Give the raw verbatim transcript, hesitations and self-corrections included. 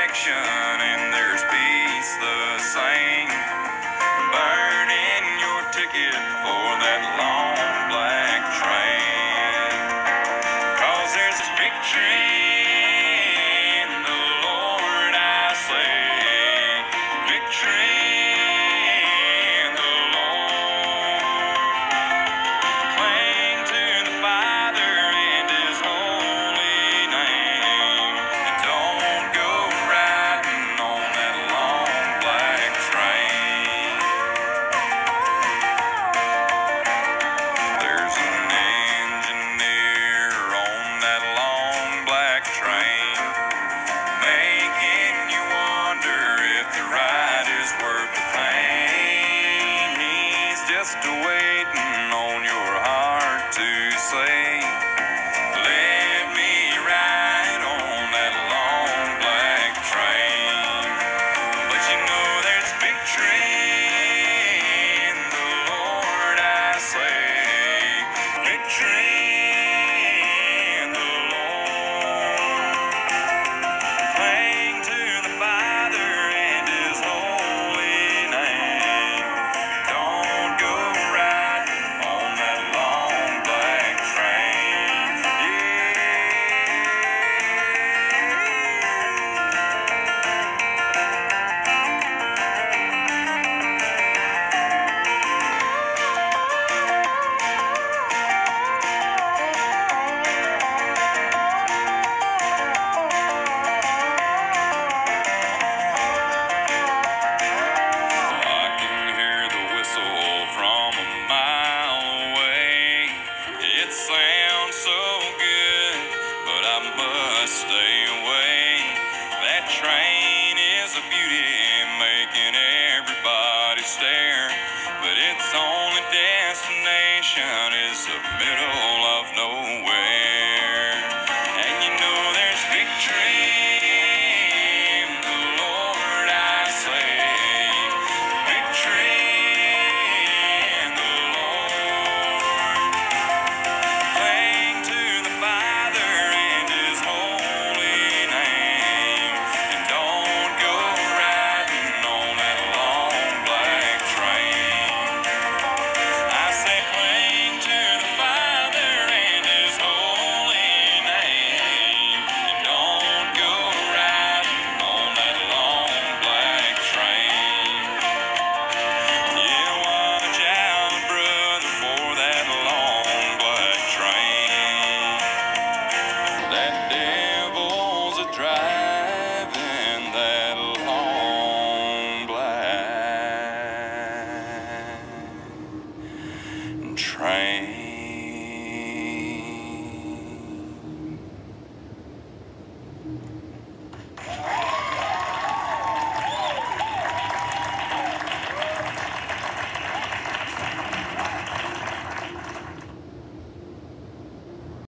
direction, and there's peace the same. Burning your ticket for that long black train. 'Cause there's victory in the Lord, I say. Victory in the Lord. Cling to the Father and His holy name. And don't go riding on that long black train. There's an engineer on that long black train, making you wonder if the ride is worth the pain. He's just waiting on your heart to say, let me ride on that long black train. But you know there's victory in the Lord, I say. Victory in the Lord. Cling to the Father and His holy name. Don't go riding on that long black train. I can hear the whistle from a mile away. It sounds so good, but I must stay away. That train is a beauty